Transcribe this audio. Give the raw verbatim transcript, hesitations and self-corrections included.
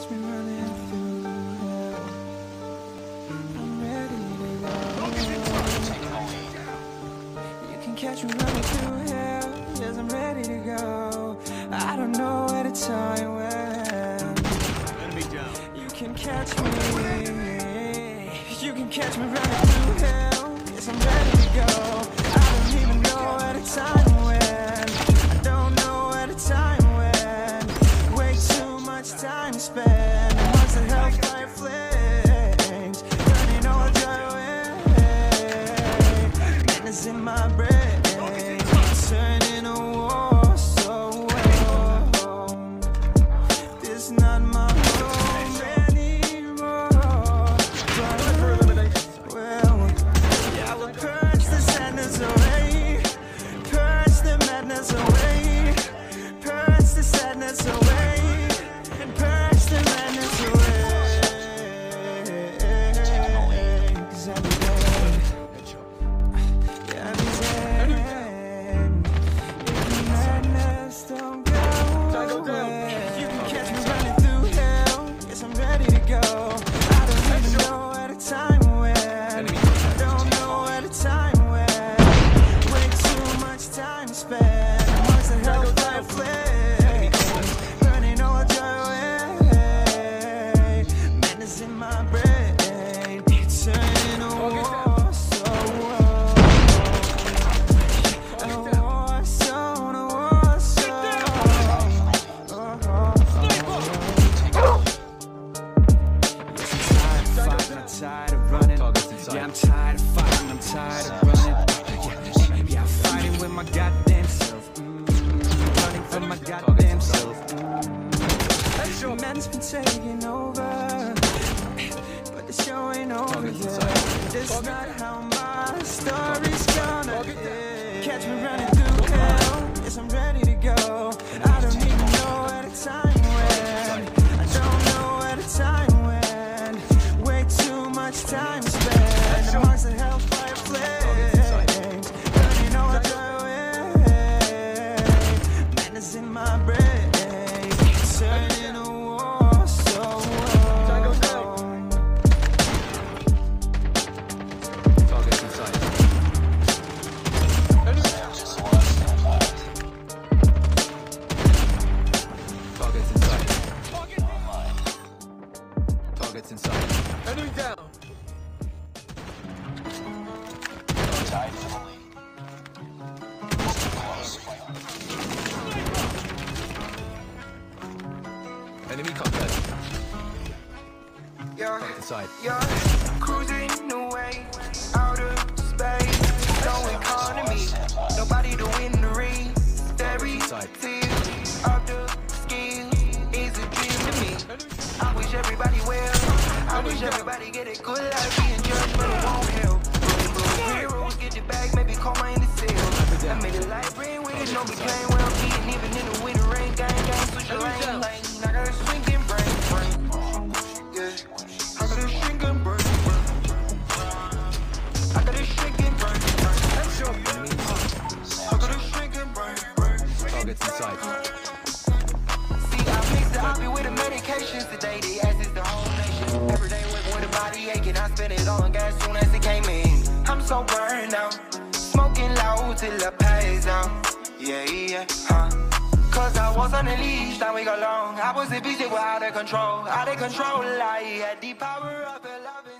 catch me running through hell. I'm ready to go. You can catch me running through hell. Yes, I'm ready to go. I don't know at a time when you can catch me. You can catch me running through hell. Yes, I'm ready to go. I don't even know at a time when. I don't know at a time when. Way too much time to spend. And once the hellfire flames, burning all dry away. Madness in my brain. Turning a war so well. This not my home anymore. But, well, yeah, I will purge the sadness away. Purge the madness away. Purge the sadness away. And purge the madness away. 'Cause every day, yeah, every day. Don't go away. You can catch me running through hell. Yes, I'm ready to go. I don't even know at a time when. I don't know at a time when. Way too much time to spend. Once the hellfire flames, burning all dry away. Madness in my brain, turning a war so well. A war so, a war so. Tired of running, yeah, I'm tired of fighting, I'm tired of running, yeah, yeah, I'm fighting with my goddamn self, mm, running from my goddamn self, mm. Man's been taking over, but the show ain't over yet. This not how my story's gonna end. Catch me running through hell, yes, I'm ready to go. I don't even know at a time when. I don't know at a time when. Way too much time to spend. Amongst the hellfire flames, burning all dry away. Madness in my brain, turning a war so well. Targets in sight. Targets in sight. Targets in sight. Enemy down. Enemy contact. Yeah, Target in sight. yeah, cruising away, out of space, no economy, nobody to win the race. Very fear of the skill is a dream to me. I wish everybody well, I wish everybody get a good life, being judged but it won't help. Heroes get your bag, maybe karma in the sale. I made a light rain with it, no became well being, even in the winter rain, gang gang, switch your lane, lane. I got a swinging brain, brain. Yeah, I got a shrinking brain, brain. I got a shrinking brain, brain. I got a shrinking brain, brain. Targets in sight. See, I mix the hobby with the medications today. The ass is the whole nation. Every day working with a body aching. I spend it all on gas soon as it came in. I'm so burned out, smoking loud till I pass out. Yeah, yeah, huh? Cause I was on the leash, now we got long. I was a busy, we're out of control, out of control. I had the power of a loving.